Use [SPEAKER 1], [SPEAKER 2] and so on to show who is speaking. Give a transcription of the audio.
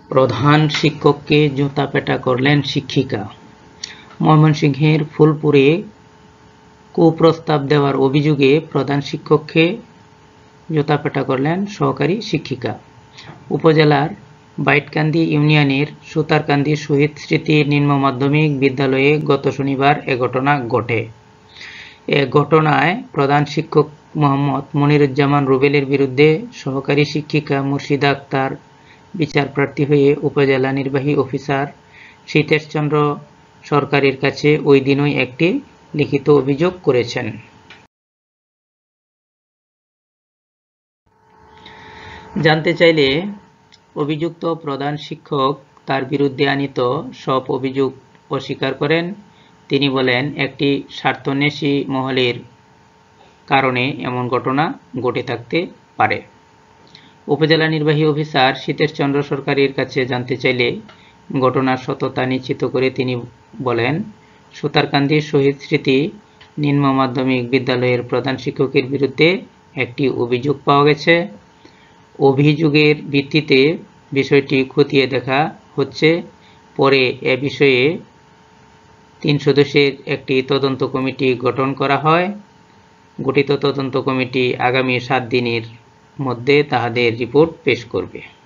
[SPEAKER 1] প্রধান শিক্ষককে জুতাপেটা করলেন শিক্ষিকা। ময়মনসিংহের ফুলপুরে কুপ্রস্তাব দেওয়ার অভিযোগে প্রধান শিক্ষককে জুতাপেটা করলেন সহকারী শিক্ষিকা। উপজেলার বাইটকান্দি ইউনিয়নের সুতারকান্দি শহীদ স্মৃতি নিম্ন মাধ্যমিক বিদ্যালয়ে গত শনিবার এ ঘটনা ঘটে। এ ঘটনায় প্রধান শিক্ষক মোহাম্মদ মনিরুজ্জামান রুবেলের বিরুদ্ধে সহকারী শিক্ষিকা মুর্শিদা আক্তার বিচারপ্রার্থী হয়ে উপজেলা নির্বাহী অফিসার সীতেশ চন্দ্র সরকারের কাছে ওই দিনই একটি লিখিত অভিযোগ করেছেন। জানতে চাইলে অভিযুক্ত প্রধান শিক্ষক তার বিরুদ্ধে আনীত সব অভিযোগ অস্বীকার করেন। তিনি বলেন, একটি স্বার্থন্বেষী মহলের কারণে এমন ঘটনা ঘটে থাকতে পারে। উপজেলা নির্বাহী অফিসার সীতেশ চন্দ্র সরকারের কাছে জানতে চাইলে ঘটনার সত্যতা নিশ্চিত করে তিনি বলেন, সুতারকান্দি শহীদ স্মৃতি নিম্ন মাধ্যমিক বিদ্যালয়ের প্রধান শিক্ষকের বিরুদ্ধে একটি অভিযোগ পাওয়া গেছে। অভিযোগের ভিত্তিতে বিষয়টি খতিয়ে দেখা হচ্ছে। পরে এ বিষয়ে 3 সদস্যের একটি তদন্ত কমিটি গঠন করা হয়। গঠিত তদন্ত কমিটি আগামী 7 দিনের মধ্যে তাদের রিপোর্ট পেশ করবে।